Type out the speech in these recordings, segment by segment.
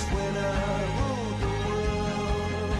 when I ruled the world.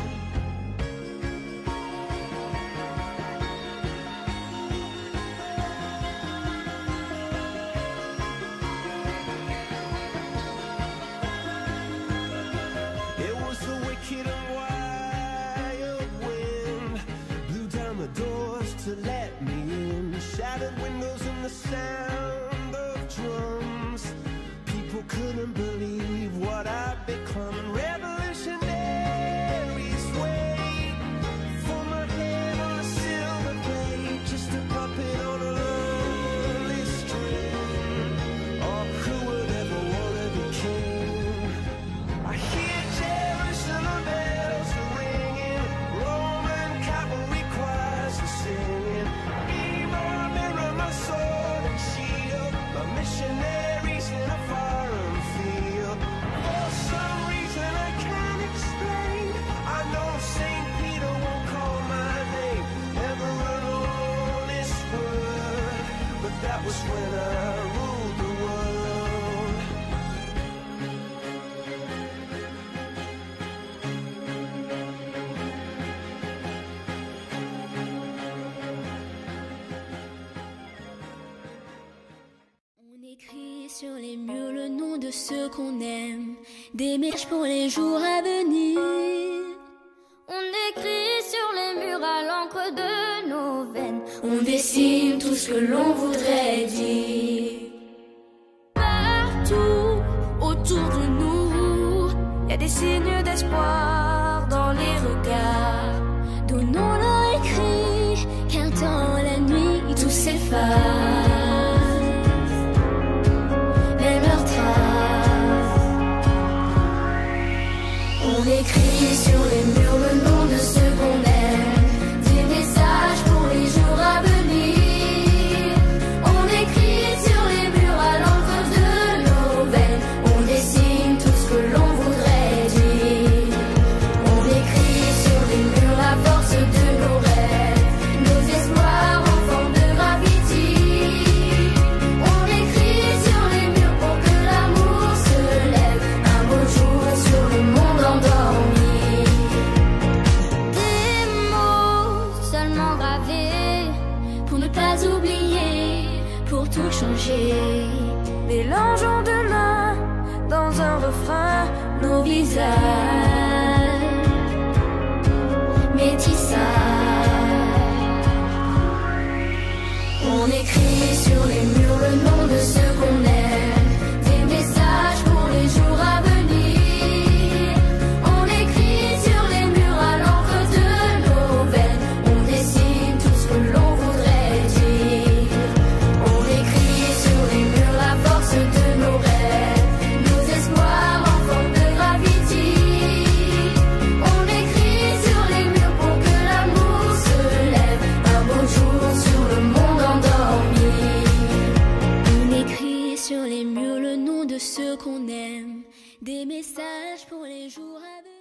It was the wicked and wild wind blew down the doors to let me in. Shattered windows and the sound of drums. People couldn't believe what I'd become. Revolutionaries wait for my head on a silver plate, just a puppet on a lonely string. Oh, who would ever want to be king? I hear Jerusalem bells are ringing, Roman cavalry choirs are singing. Be my mirror, my sword and shield, my missionaries in a foreign field. For some reason I can't explain, I know St. Peter won't call my name, never an honest word, but that was when I ruled the world. On écrit sur les murs le nom de ceux qu'on aime, des messages pour les jours à venir. On écrit sur les murs à l'encre de nos veines, On dessine tout ce que l'on voudrait dire. partout autour de nous, y a des signes d'espoir dans les regards. Donnons-leur écrit, car dans la nuit tout s'efface. Même leurs traces. On écrit sur les murs le nom de ceux qu'on aime, des messages pour les jours à venir. On écrit sur les murs à l'encre de nos veines, on dessine tout ce que l'on voudrait dire. On écrit sur les murs la force de nos rêves, nos espoirs en forme de graffiti. On écrit sur les murs pour que l'amour se lève un beau jour sur le monde endormi. Des mots seulement gravés Pour ne pas oublier, pour tout changer. mélangeons demain dans un refrain Nos visages métissages. On écrit sur les murs le nom de ceux qu'on aime, des messages pour les jours à venir. On écrit sur les murs à l'encre de nos veines, on dessine tout ce que l'on voudrait dire. On écrit sur les murs la force de nos rêves, nos espoirs en forme de graffiti. On écrit sur les murs pour que l'amour se lève un beau jour sur le monde endormi. On écrit sur les murs le nom de ceux qu'on aime, des messages pour les jours à venir.